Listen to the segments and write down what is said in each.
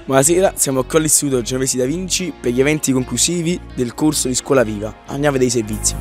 Buonasera, siamo qui all'Istituto Genovesi da Vinci per gli eventi conclusivi del corso di Scuola Viva. Andiamo a vedere i servizi.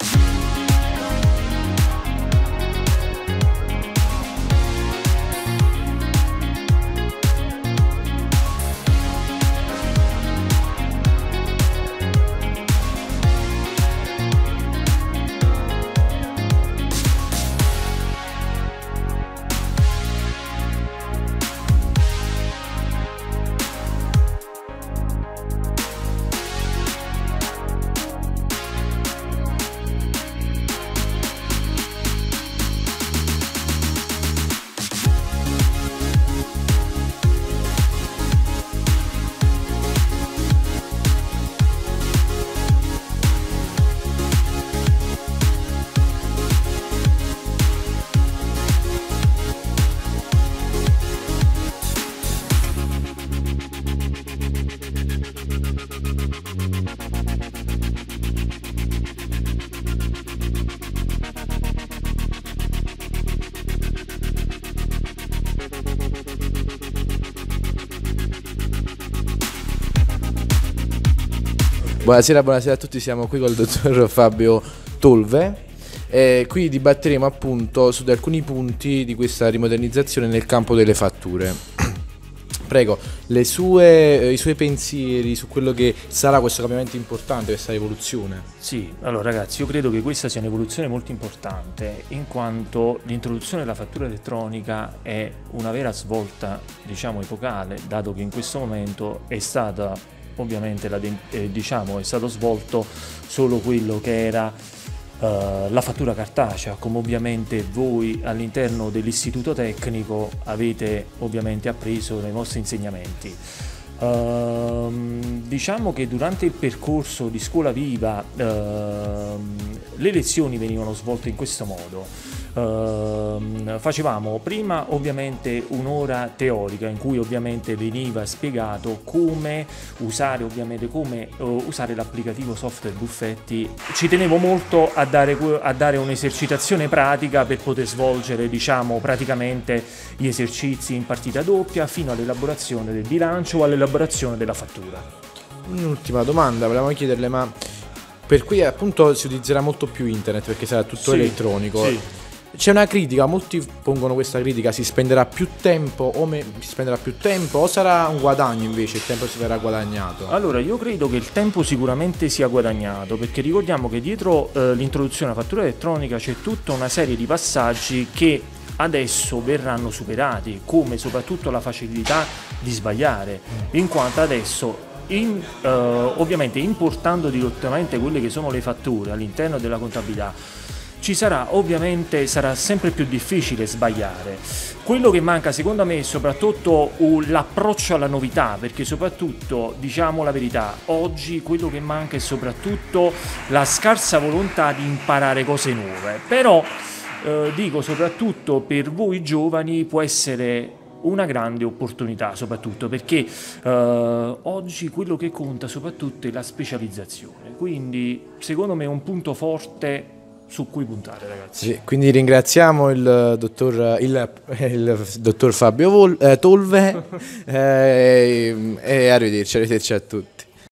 Buonasera a tutti, siamo qui col dottor Fabio Tolve e qui dibatteremo appunto su alcuni punti di questa rimodernizzazione nel campo delle fatture. Prego, i suoi pensieri su quello che sarà questo cambiamento importante, questa evoluzione. Sì, allora ragazzi, io credo che questa sia un'evoluzione molto importante, in quanto l'introduzione della fattura elettronica è una vera svolta, diciamo, epocale, dato che in questo momento è stata ovviamente è stato svolto solo quello che era la fattura cartacea, come ovviamente voi all'interno dell'istituto tecnico avete ovviamente appreso nei vostri insegnamenti. Diciamo che durante il percorso di Scuola Viva le lezioni venivano svolte in questo modo. Facevamo prima ovviamente un'ora teorica in cui ovviamente veniva spiegato come usare l'applicativo software Buffetti. Ci tenevo molto a dare un'esercitazione pratica per poter svolgere, diciamo, praticamente gli esercizi in partita doppia fino all'elaborazione del bilancio o all'elaborazione della fattura. Un'ultima domanda, volevamo chiederle, ma per cui appunto si utilizzerà molto più internet perché sarà tutto elettronico. Sì. C'è una critica, molti pongono questa critica: si spenderà più tempo o sarà un guadagno, invece il tempo si verrà guadagnato? Allora, io credo che il tempo sicuramente sia guadagnato, perché ricordiamo che dietro l'introduzione alla fattura elettronica c'è tutta una serie di passaggi che adesso verranno superati, come soprattutto la facilità di sbagliare, in quanto adesso ovviamente importando direttamente quelle che sono le fatture all'interno della contabilità sarà sempre più difficile sbagliare. Quello che manca secondo me è soprattutto l'approccio alla novità, perché soprattutto, diciamo la verità, oggi quello che manca è soprattutto la scarsa volontà di imparare cose nuove. Però dico, soprattutto per voi giovani può essere una grande opportunità, soprattutto perché oggi quello che conta soprattutto è la specializzazione, quindi secondo me è un punto forte su cui puntare, ragazzi. Sì, quindi ringraziamo il dottor Fabio Tolve e arrivederci a tutti.